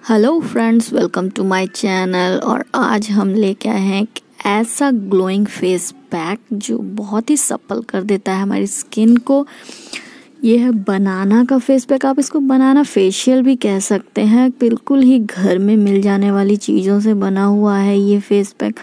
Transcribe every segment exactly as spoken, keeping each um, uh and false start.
Hello friends, welcome to my channel. और आज हम लेके आए हैं एक ऐसा ग्लोइंग फेस पैक जो बहुत ही सप्पल कर देता है हमारी स्किन को। ये है बनाना का फेस पैक। आप इसको बनाना फेशियल भी कह सकते हैं। बिल्कुल ही घर में मिल जाने वाली चीज़ों से बना हुआ है ये फेस पैक,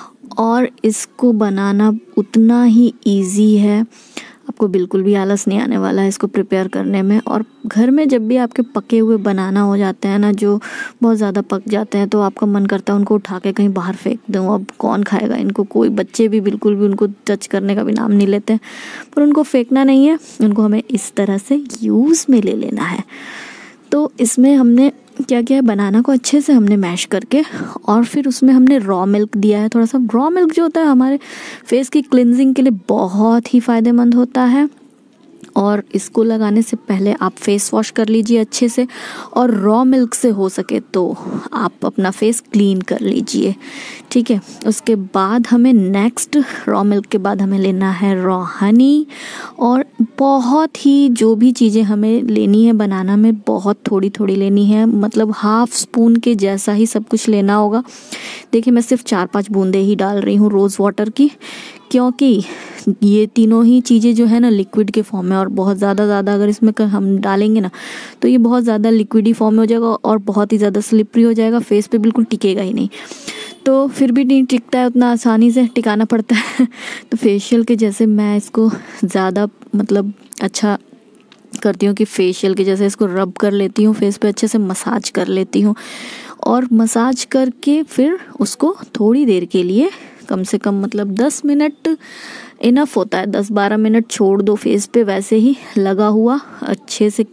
और इसको बनाना उतना ही इजी है। आपको बिल्कुल भी आलस नहीं आने वाला है इसको प्रिपेयर करने में। और घर में जब भी आपके पके हुए बनाना हो जाते हैं ना, जो बहुत ज़्यादा पक जाते हैं, तो आपका मन करता है उनको उठा के कहीं बाहर फेंक दूँ। अब कौन खाएगा इनको? कोई बच्चे भी बिल्कुल भी उनको टच करने का भी नाम नहीं लेते हैं। पर उनको फेंकना नहीं है, उनको हमें इस तरह से यूज़ में ले लेना है। तो इसमें हमने क्या किया है, बनाना को अच्छे से हमने मैश करके, और फिर उसमें हमने रॉ मिल्क दिया है थोड़ा सा। रॉ मिल्क जो होता है हमारे फेस की क्लिनजिंग के लिए बहुत ही फ़ायदेमंद होता है। और इसको लगाने से पहले आप फेस वॉश कर लीजिए अच्छे से, और रॉ मिल्क से हो सके तो आप अपना फेस क्लीन कर लीजिए, ठीक है। उसके बाद हमें नेक्स्ट रॉ मिल्क के बाद हमें लेना है रॉ हनी। और बहुत ही जो भी चीज़ें हमें लेनी है बनाना में, बहुत थोड़ी थोड़ी लेनी है, मतलब हाफ स्पून के जैसा ही सब कुछ लेना होगा। देखिए, मैं सिर्फ चार पांच बूंदे ही डाल रही हूँ रोज़ वाटर की, क्योंकि ये तीनों ही चीज़ें जो है ना लिक्विड के फॉर्म में, और बहुत ज़्यादा ज़्यादा अगर इसमें हम डालेंगे ना तो ये बहुत ज़्यादा लिक्विडी फॉर्म में हो जाएगा और बहुत ही ज़्यादा स्लिपरी हो जाएगा, फेस पे बिल्कुल टिकेगा ही नहीं। तो फिर भी नहीं टिकता है, उतना आसानी से टिकाना पड़ता है। तो फेशियल के जैसे मैं इसको ज़्यादा मतलब अच्छा करती हूँ कि फेशियल के जैसे इसको रब कर लेती हूँ, फेस पे अच्छे से मसाज कर लेती हूँ, और मसाज करके फिर उसको थोड़ी देर के लिए, कम से कम मतलब दस मिनट इनफ होता है, दस बारह मिनट छोड़ दो फेस पे वैसे ही लगा हुआ अच्छे से।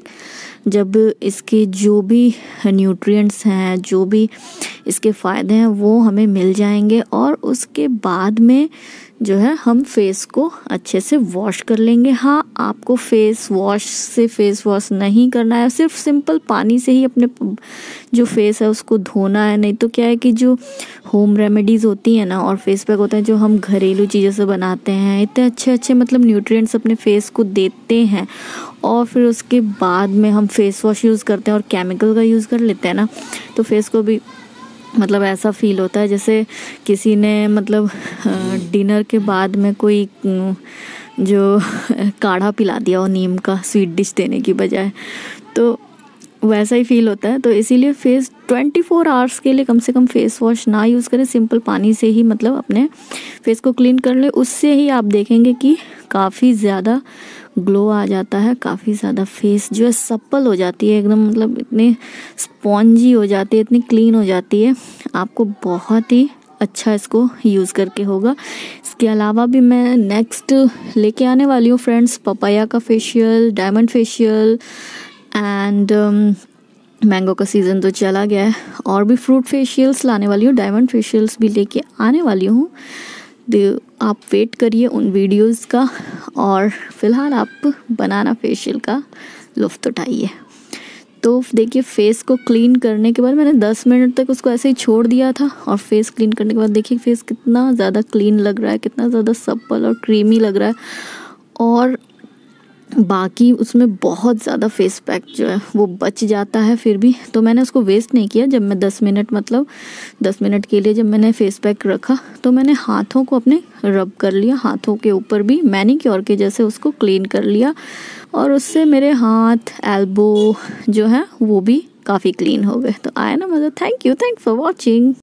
जब इसके जो भी न्यूट्रिएंट्स हैं, जो भी इसके फ़ायदे हैं, वो हमें मिल जाएंगे, और उसके बाद में जो है हम फेस को अच्छे से वॉश कर लेंगे। हाँ, आपको फेस वॉश से फेस वॉश नहीं करना है, सिर्फ सिंपल पानी से ही अपने जो फेस है उसको धोना है। नहीं तो क्या है कि जो होम रेमेडीज़ होती हैं ना, और फेस पैक होता है जो हम घरेलू चीज़ों से बनाते हैं, इतने अच्छे अच्छे मतलब न्यूट्रिएंट्स अपने फेस को देते हैं, और फिर उसके बाद में हम फेस वॉश यूज़ करते हैं और केमिकल का यूज़ कर लेते हैं ना, तो फेस को भी मतलब ऐसा फील होता है जैसे किसी ने मतलब डिनर के बाद में कोई जो काढ़ा पिला दिया हो नीम का, स्वीट डिश देने की बजाय, तो वैसा ही फील होता है। तो इसीलिए फेस ट्वेंटी फोर आवर्स के लिए कम से कम फेस वॉश ना यूज़ करें, सिंपल पानी से ही मतलब अपने फेस को क्लीन कर ले। उससे ही आप देखेंगे कि काफ़ी ज़्यादा ग्लो आ जाता है, काफ़ी ज़्यादा फेस जो है सप्पल हो जाती है एकदम, मतलब इतनी स्पॉन्जी हो जाती है, इतनी क्लीन हो जाती है। आपको बहुत ही अच्छा इसको यूज़ करके होगा। इसके अलावा भी मैं नेक्स्ट लेके आने वाली हूँ फ्रेंड्स, पपाया का facial, diamond facial, and mango का सीज़न तो चला गया है, और भी फ्रूट फेशियल्स लाने वाली हूँ, डायमंड फेशियल्स भी लेके आने वाली हूँ। आप वेट करिए उन वीडियोस का, और फिलहाल आप बनाना फेशियल का लुफ्त उठाइए। तो देखिए, फेस को क्लीन करने के बाद मैंने दस मिनट तक उसको ऐसे ही छोड़ दिया था, और फेस क्लीन करने के बाद देखिए फेस कितना ज़्यादा क्लीन लग रहा है, कितना ज़्यादा सप्पल और क्रीमी लग रहा है। और बाकी उसमें बहुत ज़्यादा फेस पैक जो है वो बच जाता है फिर भी, तो मैंने उसको वेस्ट नहीं किया। जब मैं दस मिनट मतलब दस मिनट के लिए जब मैंने फेस पैक रखा, तो मैंने हाथों को अपने रब कर लिया, हाथों के ऊपर भी मैनीक्योर के जैसे उसको क्लीन कर लिया, और उससे मेरे हाथ, एल्बो जो है वो भी काफ़ी क्लीन हो गए। तो आया ना मज़ा। Thank you thank for watching.